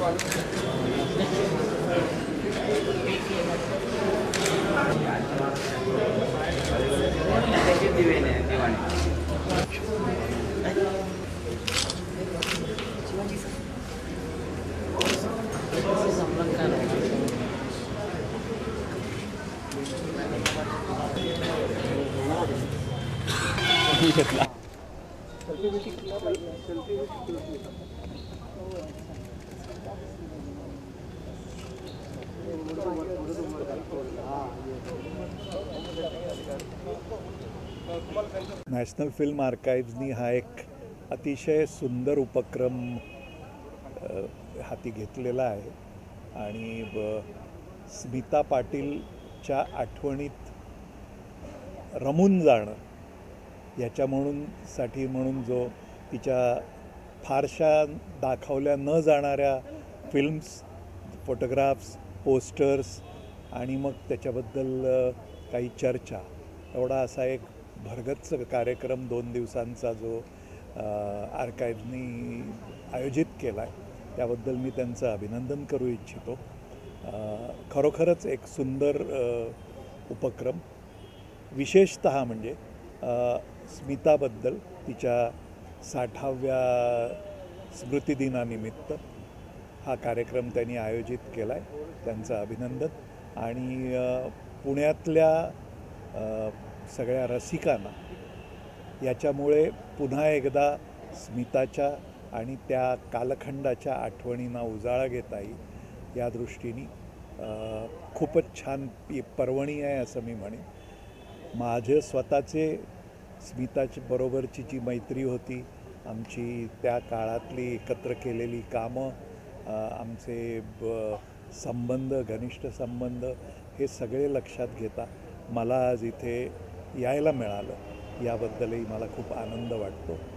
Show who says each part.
Speaker 1: National film आर्काइव्हनी हा एक अतिशय सुंदर उपक्रम हाती घेतलेला आहे आणि स्मिता पाटीलच्या आठवणीत रमून जाणं याच्या म्हणून जो तिच्या फारशा दाखवल्या न जाणाऱ्या फिल्म्स, फोटोग्राफ्स, पोस्टर्स आणि मग त्याच्याबद्दल काही चर्चा, एवढा असा एक भरगच्च कार्यक्रम 2 दिवसांचा जो आर्काइव्हनी आयोजित केला आहे त्याबद्दल मी त्यांचं अभिनंदन करू इच्छितो. खरोखरच एक सुंदर उपक्रम, विशेषतः म्हणजे स्मिताबद्दल तिच्या 60व्या स्मृतिदिनानिमित्त हा कार्यक्रम त्यांनी आयोजित केला आहे. त्यांचं अभिनंदन. आणि पुण्यातल्या सगळ्या रसिकांना याच्यामुळे पुन्हा एकदा स्मिताच्या आणि त्या कालखंडाच्या आठवणींना उजाळा घेता येईल या दृष्टीने खूपच छान पर्वणी आहे असं मी म्हणेन. माझे स्वतःचे स्मिताची बरोबरची जी मैत्री होती, आमची त्या काळातली एकत्र केलेली कामं, आमचे संबंध, घनिष्ठ संबंध, हे सगळे लक्षात घेता मला आज इथे यायला मिळालं याबद्दलही मला खूप आनंद वाटतो.